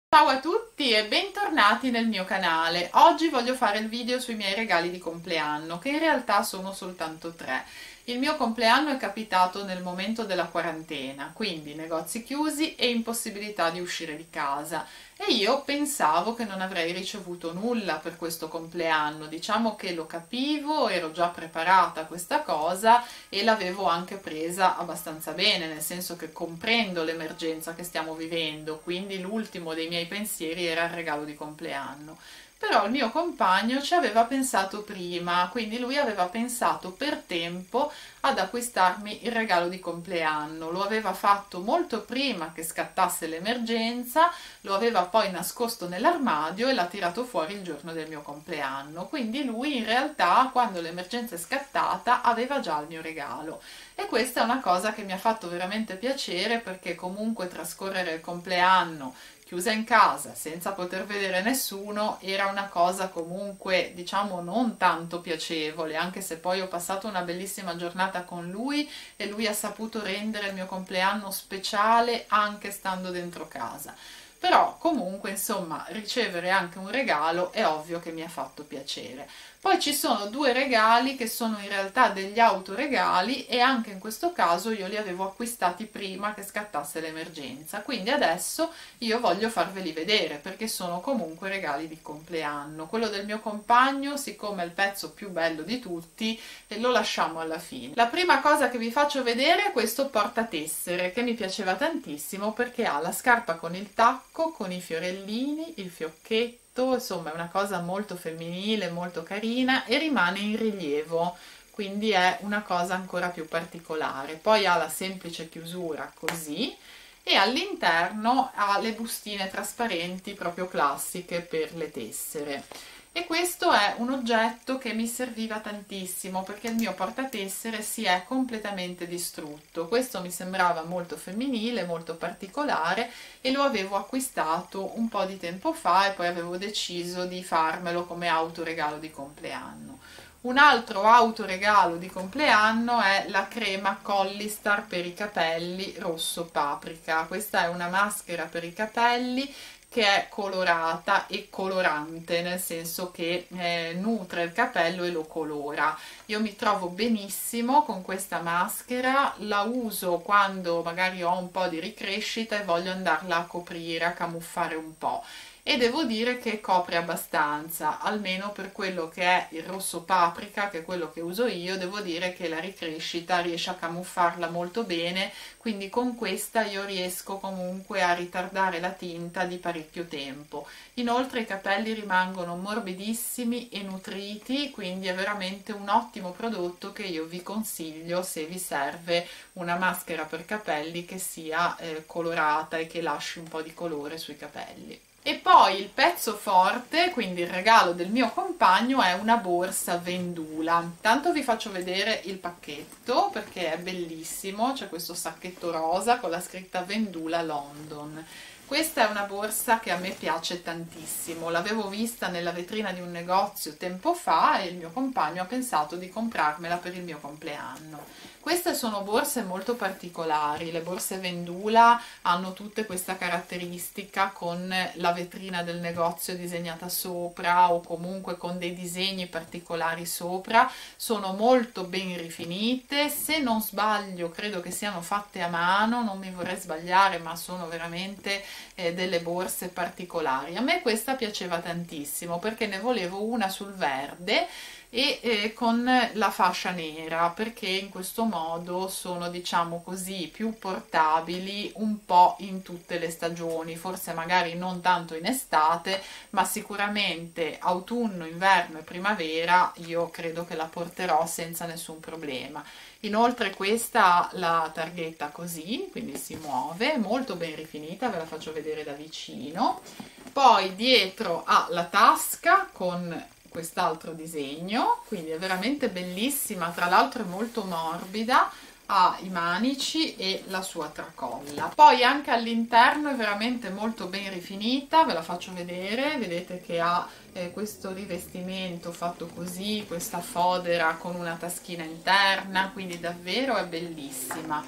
Ciao a tutti e bentornati nel mio canale. Oggi voglio fare il video sui miei regali di compleanno, che in realtà sono soltanto 3. Il mio compleanno è capitato nel momento della quarantena, quindi negozi chiusi e impossibilità di uscire di casa. E io pensavo che non avrei ricevuto nulla per questo compleanno, diciamo che lo capivo, ero già preparata a questa cosa e l'avevo anche presa abbastanza bene, nel senso che comprendo l'emergenza che stiamo vivendo, quindi l'ultimo dei miei pensieri era il regalo di compleanno. Però il mio compagno ci aveva pensato prima, quindi lui aveva pensato per tempo ad acquistarmi il regalo di compleanno. Lo aveva fatto molto prima che scattasse l'emergenza, lo aveva poi nascosto nell'armadio e l'ha tirato fuori il giorno del mio compleanno. Quindi lui in realtà, quando l'emergenza è scattata, aveva già il mio regalo. E questa è una cosa che mi ha fatto veramente piacere, perché comunque trascorrere il compleanno chiusa in casa senza poter vedere nessuno era una cosa comunque, diciamo, non tanto piacevole, anche se poi ho passato una bellissima giornata con lui e lui ha saputo rendere il mio compleanno speciale anche stando dentro casa. Però comunque, insomma, ricevere anche un regalo è ovvio che mi ha fatto piacere. Poi ci sono 2 regali che sono in realtà degli autoregali e anche in questo caso io li avevo acquistati prima che scattasse l'emergenza, quindi adesso io voglio farveli vedere perché sono comunque regali di compleanno. Quello del mio compagno, siccome è il pezzo più bello di tutti, lo lasciamo alla fine. La prima cosa che vi faccio vedere è questo portatessere che mi piaceva tantissimo perché ha la scarpa con il tacco, con i fiorellini, il fiocchetto, insomma è una cosa molto femminile, molto carina e rimane in rilievo, quindi è una cosa ancora più particolare. Poi ha la semplice chiusura così e all'interno ha le bustine trasparenti proprio classiche per le tessere. E questo è un oggetto che mi serviva tantissimo perché il mio portatessere si è completamente distrutto. Questo mi sembrava molto femminile, molto particolare e lo avevo acquistato un po' di tempo fa e poi avevo deciso di farmelo come autoregalo di compleanno. Un altro autoregalo di compleanno è la crema Collistar per i capelli rosso paprika. Questa è una maschera per i capelli che è colorata e colorante, nel senso che nutre il capello e lo colora. Io mi trovo benissimo con questa maschera, la uso quando magari ho un po' di ricrescita e voglio andarla a coprire, a camuffare un po'. E devo dire che copre abbastanza, almeno per quello che è il rosso paprika, che è quello che uso io, devo dire che la ricrescita riesce a camuffarla molto bene, quindi con questa io riesco comunque a ritardare la tinta di parecchio tempo. Inoltre i capelli rimangono morbidissimi e nutriti, quindi è veramente un ottimo prodotto che io vi consiglio se vi serve una maschera per capelli che sia colorata e che lasci un po' di colore sui capelli. E poi il pezzo forte, quindi il regalo del mio compagno, è una borsa Vendula. Tanto vi faccio vedere il pacchetto perché è bellissimo, c'è questo sacchetto rosa con la scritta Vendula London. Questa è una borsa che a me piace tantissimo, l'avevo vista nella vetrina di un negozio tempo fa e il mio compagno ha pensato di comprarmela per il mio compleanno. Queste sono borse molto particolari, le borse Vendula hanno tutte questa caratteristica con la vetrina del negozio disegnata sopra o comunque con dei disegni particolari sopra, sono molto ben rifinite, se non sbaglio credo che siano fatte a mano, non mi vorrei sbagliare, ma sono veramente delle borse particolari. A me questa piaceva tantissimo perché ne volevo una sul verde e con la fascia nera, perché in questo modo sono, diciamo così, più portabili un po' in tutte le stagioni, forse magari non tanto in estate, ma sicuramente autunno, inverno e primavera io credo che la porterò senza nessun problema. Inoltre questa ha la targhetta così, quindi si muove, molto ben rifinita, ve la faccio vedere da vicino. Poi dietro ha la tasca con quest'altro disegno, quindi è veramente bellissima, tra l'altro è molto morbida, ha i manici e la sua tracolla. Poi anche all'interno è veramente molto ben rifinita, ve la faccio vedere, vedete che ha questo rivestimento fatto così, questa fodera con una taschina interna, quindi davvero è bellissima.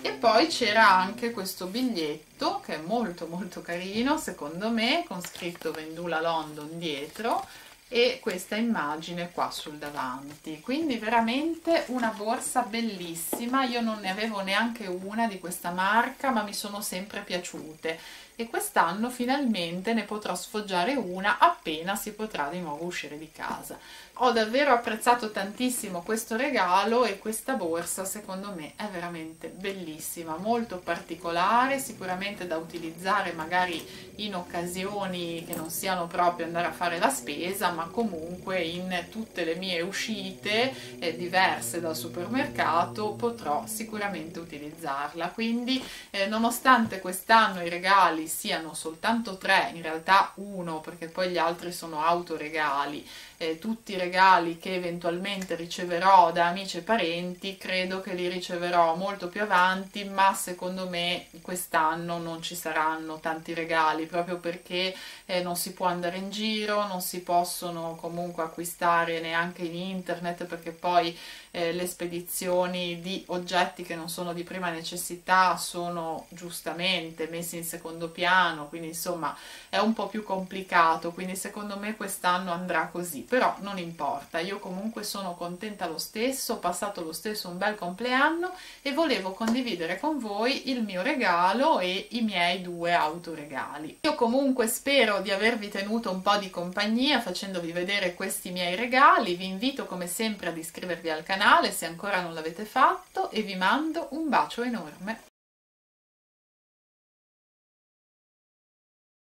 E poi c'era anche questo biglietto che è molto molto carino secondo me, con scritto Vendula London dietro, e questa immagine qua sul davanti. Quindi veramente una borsa bellissima. Io non ne avevo neanche una di questa marca, ma mi sono sempre piaciute e quest'anno finalmente ne potrò sfoggiare una appena si potrà di nuovo uscire di casa. Ho davvero apprezzato tantissimo questo regalo e questa borsa secondo me è veramente bellissima, molto particolare, sicuramente da utilizzare magari in occasioni che non siano proprio andare a fare la spesa, ma comunque in tutte le mie uscite diverse dal supermercato potrò sicuramente utilizzarla. Quindi nonostante quest'anno i regali siano soltanto 3, in realtà uno perché poi gli altri sono autoregali, tutti i regali che eventualmente riceverò da amici e parenti credo che li riceverò molto più avanti, ma secondo me quest'anno non ci saranno tanti regali proprio perché non si può andare in giro, non si possono comunque acquistare neanche in internet perché poi le spedizioni di oggetti che non sono di prima necessità sono giustamente messi in secondo piano, quindi insomma è un po' più complicato, quindi secondo me quest'anno andrà così, però non importa, io comunque sono contenta lo stesso, ho passato lo stesso un bel compleanno e volevo condividere con voi il mio regalo e i miei 2 autoregali. Io comunque spero di avervi tenuto un po' di compagnia facendovi vedere questi miei regali, vi invito come sempre ad iscrivervi al canale se ancora non l'avete fatto e vi mando un bacio enorme.